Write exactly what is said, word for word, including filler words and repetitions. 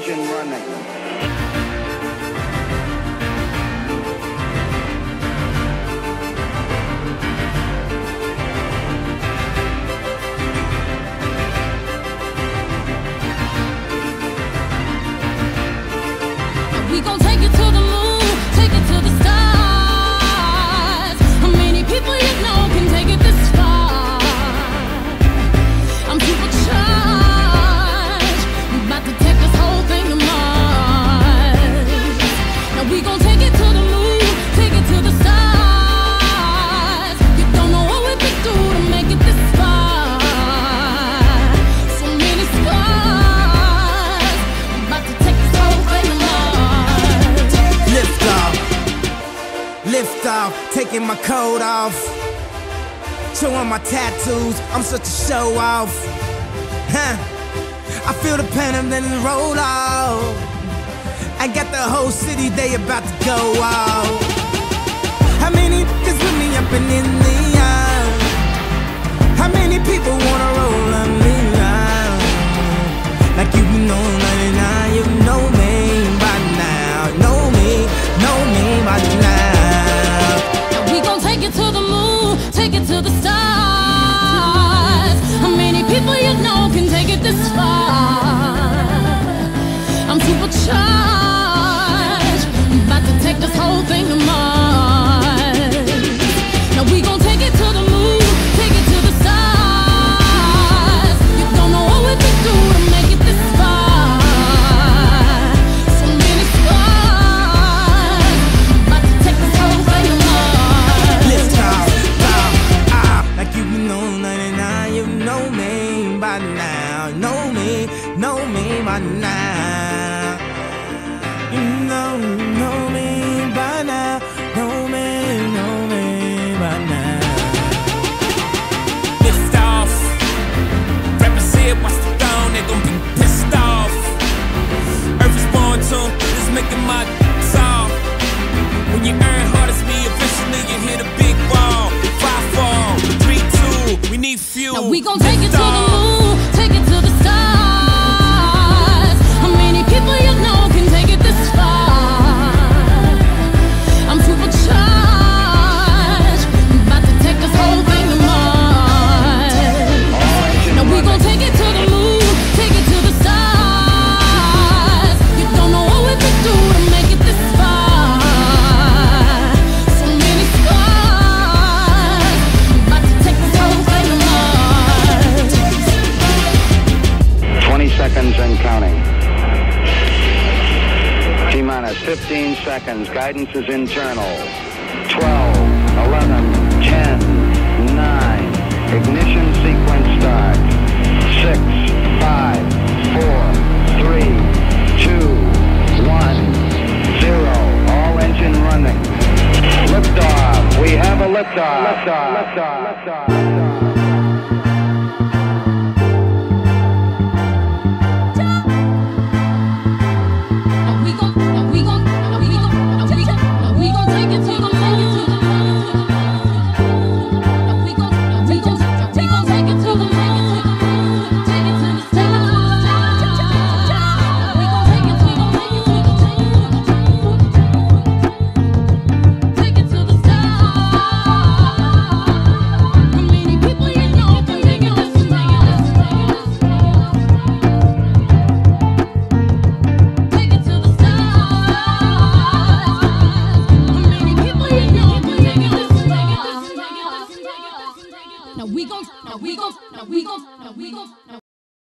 engine running. We gon' take it to the moon, take it to the stars. How many people you know can take it this far? I'm supercharged, I'm about to take this whole thing to Mars. Now we gon' take it to the moon, take it to the stars. You don't know what we could do to make it this far. So many scars, I'm about to take this whole thing to Mars. Lift off, lift off, taking my coat off, showing my tattoos, I'm such a show off, huh? I feel the pain and then roll off. I got the whole city, they about to go off. How many niggas with me up and in the air? How many people wanna roll on me now? Like you know ninety-nine, you know me by now, know me, know me by now. Now we gon' take it to the moon, take it to the stars. How many people you know can take it this far? I'm supercharged, I'm about to take this whole thing to Mars. Now we gon' take it to the moon, take it to the stars. You don't know what we could do to make it this far. So many scars, I'm about to take this whole thing to Mars. Lift off, off, off. Like you know ninety-nine, you know me by now, know me, know me by now. You know, know me by now, know me, know me by now. Lift off. Rappers here, watch the throne, they gon' be pissed off. Earth is born to, it's making my soft. When you earn hard as me, eventually you hit a big wall. Five, four, three, two, we need fuel. Now we gon' take it to the moon, take it to the stars. How many people you know can take it this far? I'm supercharged, I'm about to take this whole thing to Mars. Now we gon' take it to the moon, take it to the stars. You don't know what we could do to make it this far. So many scars, I'm about to take this whole thing to Mars. twenty seconds and counting. T-minus fifteen seconds. Guidance is internal. twelve, eleven, ten, nine. Ignition sequence starts. six, five, four, three, two, one, zero. All engine running. Liftoff. We have a liftoff. Liftoff. Liftoff. Liftoff. Now we gon', now we gon', now we gon', now we gon', now we gon' take it to the moon. Now we gon', now we gon', now we gon' take it to the moon. Take it to the stars. We gon' take it to the moon. Take it to the stars. How many people you know can take it this far? Take it to the stars. How many people you know can take it this far? Now we gon', now we gon', now we gon', now we gon', now